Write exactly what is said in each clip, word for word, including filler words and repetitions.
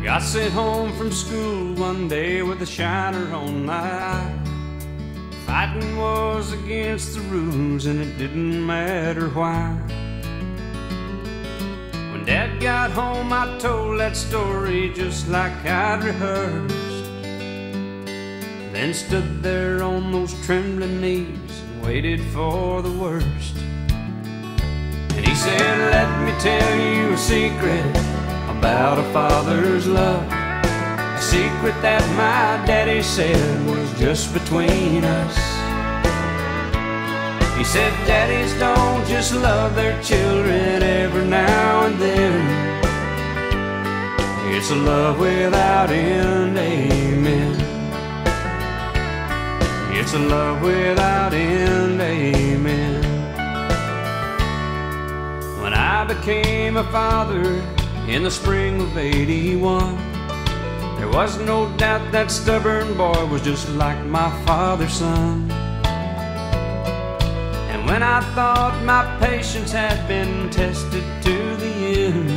Got sent home from school one day with a shiner on my eye. Fighting was against the rules and it didn't matter why. When Dad got home I told that story just like I'd rehearsed, then stood there on those trembling knees and waited for the worst. And he said, let me tell you a secret about a father's love, a secret that my daddy said was just between us. He said, daddies don't just love their children every now and then. It's a love without end, amen. It's a love without end, amen. When I became a father in the spring of eighty-one, there was no doubt that stubborn boy was just like my father's son. And when I thought my patience had been tested to the end,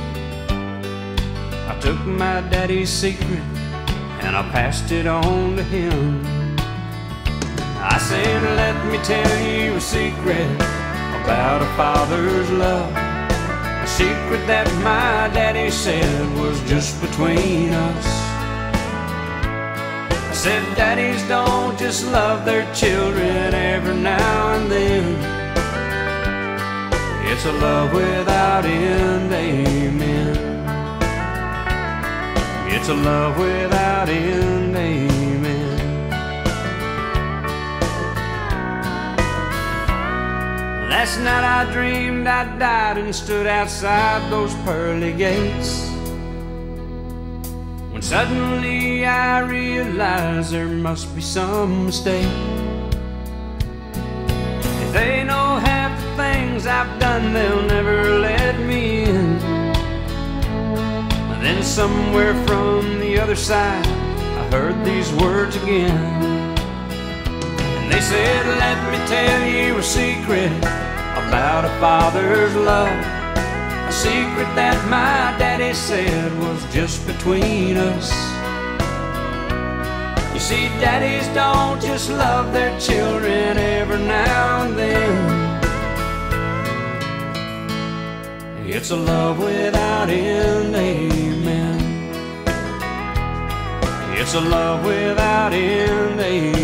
I took my daddy's secret and I passed it on to him. I said, let me tell you a secret about a father's love, a secret that my daddy said was just between us. I said, daddies don't just love their children every now and then. It's a love without end, amen. It's a love without end, amen. Last night I dreamed I died and stood outside those pearly gates, when suddenly I realized there must be some mistake. If they know half the things I've done, they'll never let me in. And then somewhere from the other side I heard these words again. And they said, let me tell you a secret about a father's love, a secret that my daddy said was just between us. You see, daddies don't just love their children every now and then. It's a love without end, amen. It's a love without end, amen.